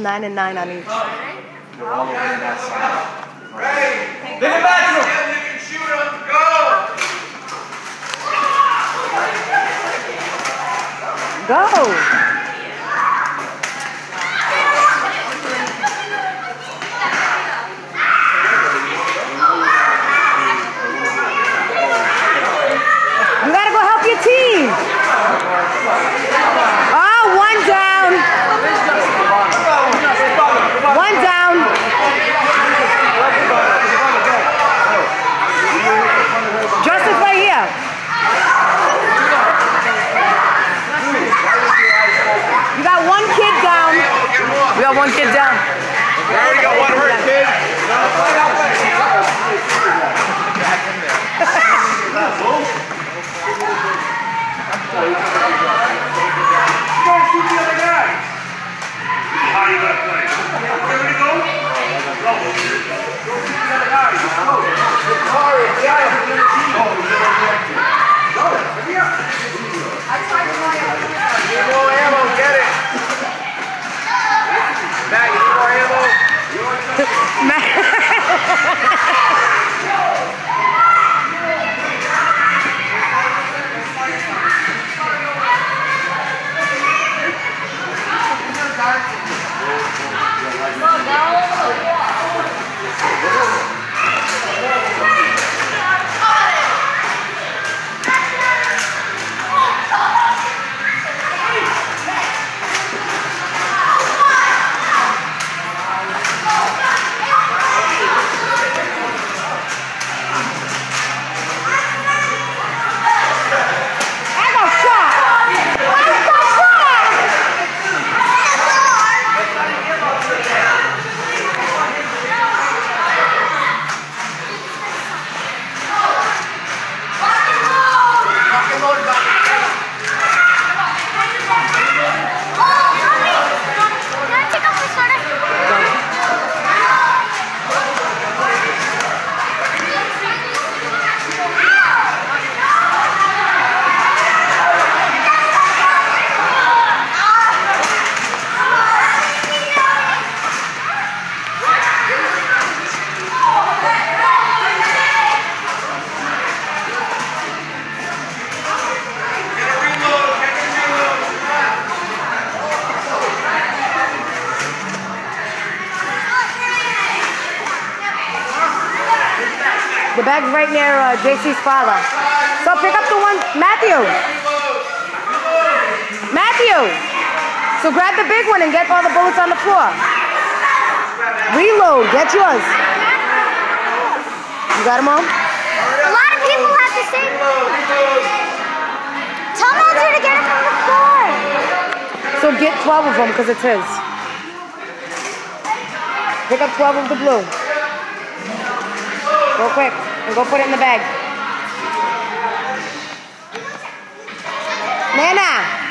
9 and 9 on each. They're all over that side. Ready? Big and back. You can shoot them. Go. Go! You gotta go help your team! Oh, one down! One down! Justin's right here! You got one kid down. We got one kid down. We already got one hurt, kid. Shoot the other guy. How are you gonna play? Ready to go? Go. Go shoot the other guy. Go. You need more ammo, get it. Matt, you need more ammo? The bag's right near JC's father. So pick up the one, Matthew. Matthew. So grab the big one and get all the bullets on the floor. Reload, get yours. You got them all? A lot of people have to say. Tell Matthew to get it from the floor. So get 12 of them because it's his. Pick up 12 of the blue. Go quick and go put it in the bag. Nana!